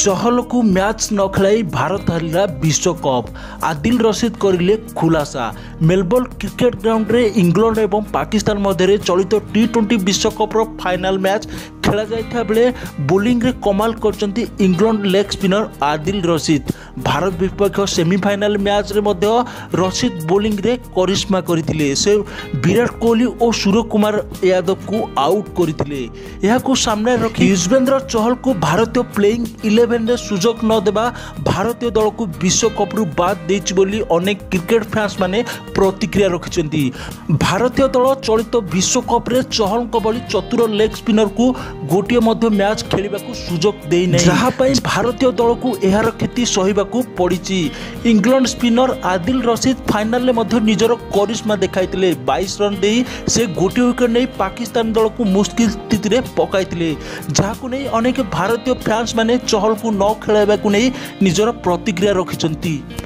चहल को मैच न खेलाई भारत हारिला विश्वकप। आदिल रशीद करिले खुलासा। मेलबोर्न क्रिकेट ग्राउंड रे इंग्लैंड एवं पाकिस्तान मध्य चलित टी20 विश्वकप फाइनाल मैच खेला जाइथा बेले बोलिंग रे कमाल करचंती England leg spinner Adil Rashid. Bharat विपक्ष सेमीफाइनाल मैच रे मध्य रशीद बोलिंग रे करिश्मा करथिले। से विराट कोहली और सूर्य कुमार यादव को आउट करथिले। यहाकू सामने रखी युजवेंद्र चहल को भारतीय प्लेइंग 11 रे सुजोग न देबा भारतीय दल को विश्वकप रु बाद देछि बोली अनेक क्रिकेट फैंस माने प्रतिक्रिया रखिचंती। भारतीय दल चलित विश्वकप रे चहल को बली चतुर लेग स्पिनर को गोटिए मध्य मैच खेलिबा को सुजोग देई नै, जहा पई भारतीय दल को एहार क्षति सहिबा को पड़िछि। England spinner Adil Rashid final में मध्य निजर करिश्मा देखाइतिले। 22 रन देई से गोटे विकेट नहीं पाकिस्तान दल को मुश्किल स्थिति रे पकाइतिले, जहाकू नहीं अनेक भारतीय फैंस माने चहल को न खेलाइबा को नहीं निजर प्रतिक्रिया रखिचंती।